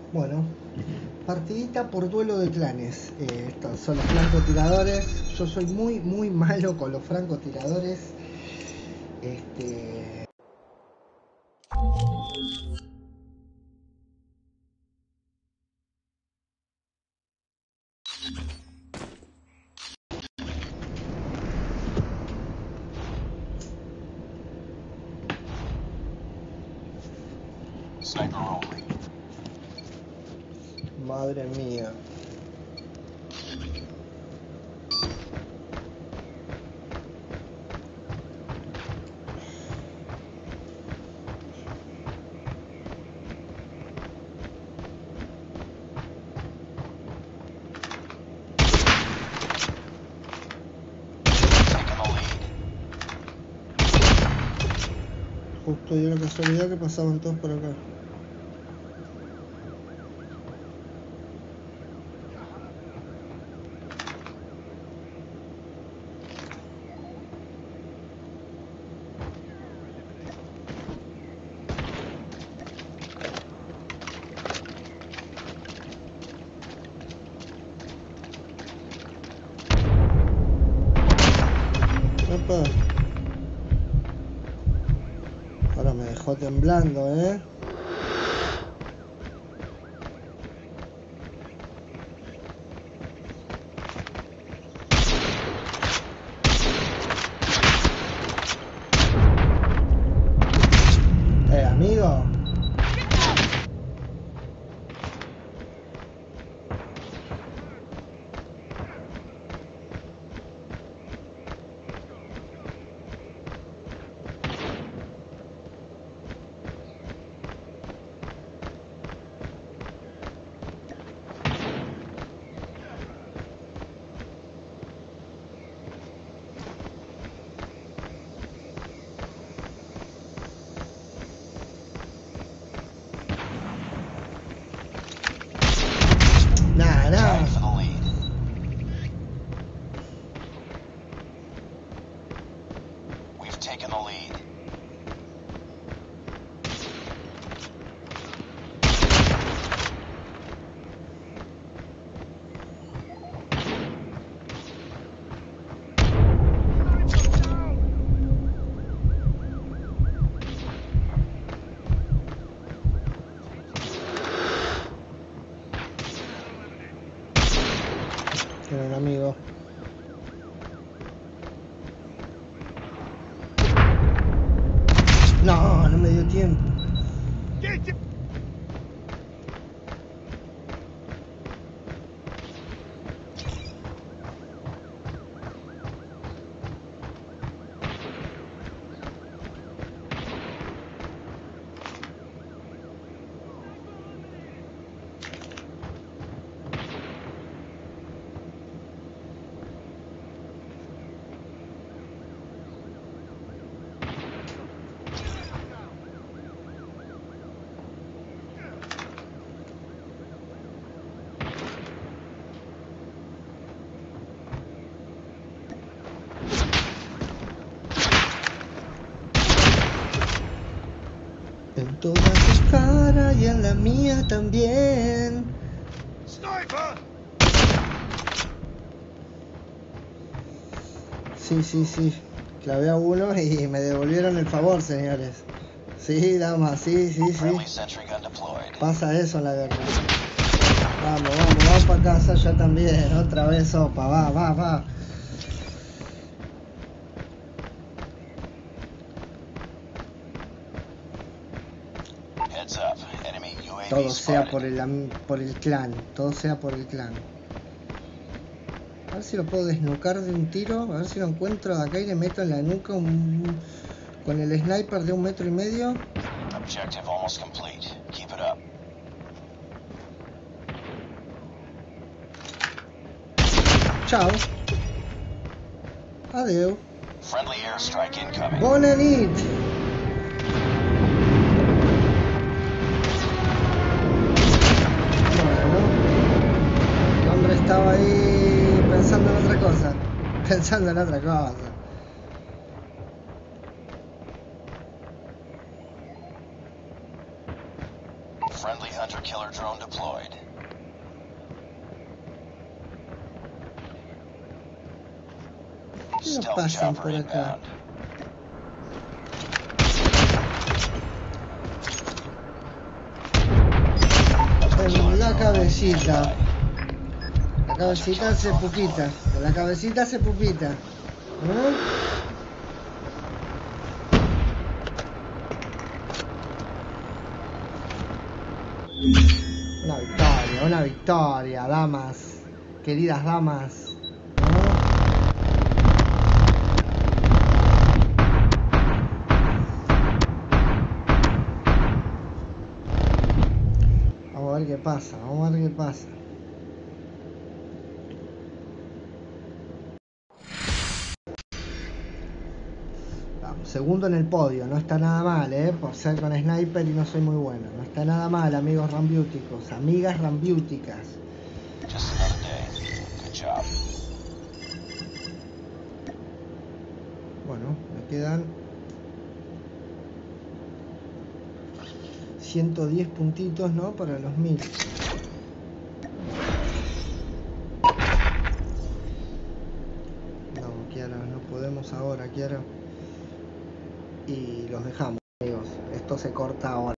Bueno, partidita por duelo de clanes. Estos son los francotiradores. Yo soy muy malo con los francotiradores. Madre mía. Justo dio la casualidad que pasaban todos por acá. Opa. Ahora me dejó temblando, Amigo. Era un amigo. No, no me dio tiempo. En toda tu cara y en la mía también. ¡Sniper! Sí. Clavé a uno y me devolvieron el favor, señores. Sí, damas, sí. Pasa eso en la guerra. Vamos para casa ya también. Otra vez sopa, va. Todo sea por el clan. Todo sea por el clan. A ver si lo puedo desnucar de un tiro. A ver si lo encuentro de acá y le meto en la nuca con el sniper de 1,5 metros. Objective almost complete. Keep it up. Chao. Adeu. Friendly airstrike incoming. Bona nit. Bueno, el hombre estaba ahí pensando en otra cosa. Friendly hunter-killer drone deployed. ¿Qué nos Stealth pasan chopper por acá? inbound. En la cabecita. La cabecita hace pupita. La cabecita hace pupita. ¿Eh? Una victoria, damas. Queridas damas. Vamos a ver qué pasa, vamos a ver qué pasa. Vamos, segundo en el podio, no está nada mal, por ser con sniper y no soy muy bueno. No está nada mal, amigos rambiúticos, amigas rambiúticas. Just another day. Good job. Bueno, me quedan 110 puntitos, ¿no? Para los 1000. No, Kiara, no podemos ahora, Kiara. Y los dejamos, amigos. Esto se corta ahora.